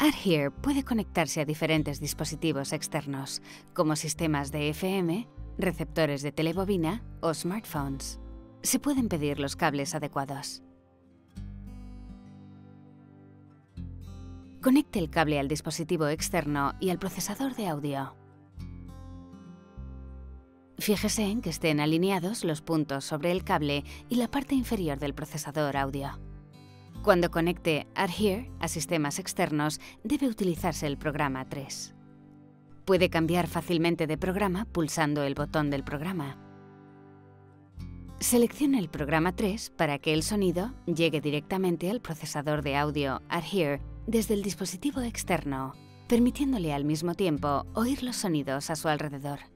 AdHear puede conectarse a diferentes dispositivos externos, como sistemas de FM, receptores de telebobina o smartphones. Se pueden pedir los cables adecuados. Conecte el cable al dispositivo externo y al procesador de audio. Fíjese en que estén alineados los puntos sobre el cable y la parte inferior del procesador audio. Cuando conecte AdHear a sistemas externos, debe utilizarse el programa 3. Puede cambiar fácilmente de programa pulsando el botón del programa. Seleccione el programa 3 para que el sonido llegue directamente al procesador de audio AdHear desde el dispositivo externo, permitiéndole al mismo tiempo oír los sonidos a su alrededor.